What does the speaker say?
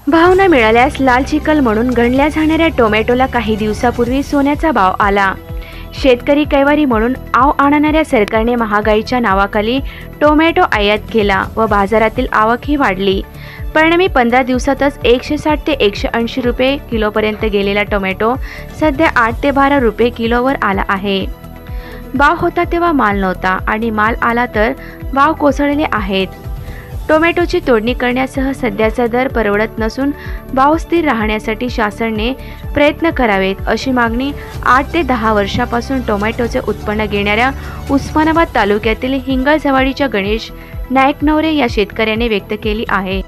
भाव न मिळाल्यास लाल चिखल म्हणून गणल्या जाणाऱ्या टोमॅटोला काही दिवसापूर्वी सोन्याचा भाव आला। शेतकरी कैवारी म्हणून आव आणणाऱ्या सरकारने महागाईच्या नावाखाली टोमॅटो आयात केला व बाजारातील आवकही वाढली। परिणामी 15 दिवसातच 160 ते 180 रुपये किलोपर्यंत गेलेला टोमॅटो सध्या 8 ते 12 रुपये किलोवर आला आहे। भाव होता तेव्हा माल नव्हता आणि माल आला तर भाव कोसळले आहेत। टोमॅटोची तोडणी करण्यासह सध्याचा दर परवडत नसून भाव स्थिर राहण्यासाठी शासनाने प्रयत्न करावेत अशी मागणी 8 ते 10 वर्षापासून टोमॅटोचे उत्पन्न घेणाऱ्या उस्मानाबाद तालुक्यातील हिंगळजवाडीच्या गणेश नायकनवरे या शेतकऱ्याने व्यक्त केली आहे।